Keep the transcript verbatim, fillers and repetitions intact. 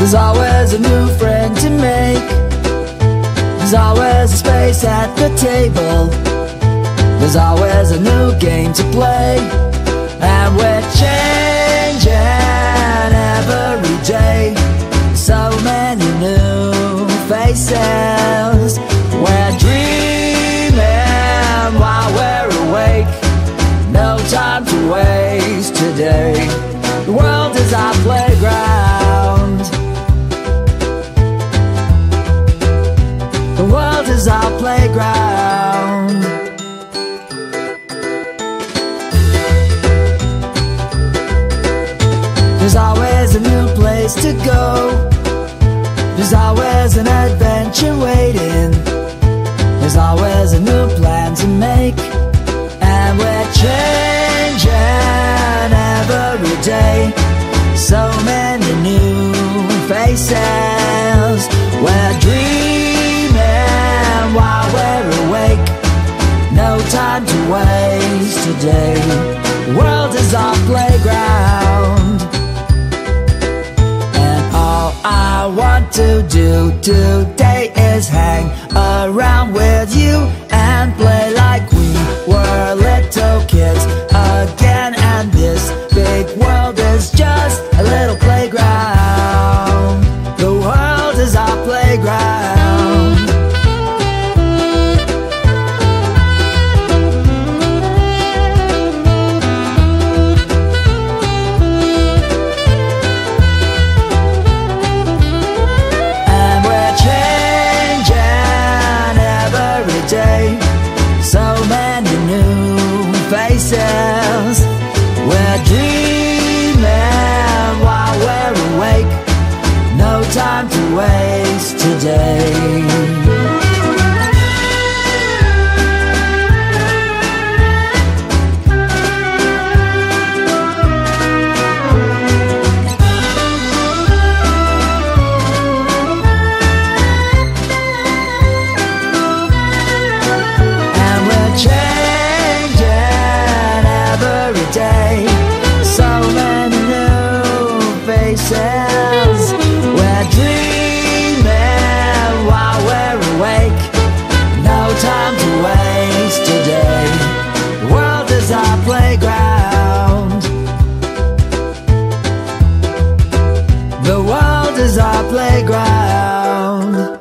There's always a new friend to make. There's always a space at the table. There's always a new game to play. And we're changing every day. So many new faces. We're dreaming while we're awake. No time to waste today. The world is our playground. The world is our playground. There's always a new place to go. There's always an adventure waiting. There's always a new plan to make. And we're changing every day. So many new faces. We're dreaming while we're awake. No time to waste today. The world is our playground. And all I want to do today is hang around with you and play like we were little kids again. And this big world is just a little playground. The world is our playground. And we're changing every day. So many new faces. We're dreaming while we're awake. No time to waste today. Day. So many new faces. We're dreaming while we're awake. No time to waste today. The world is our playground. The world is our playground.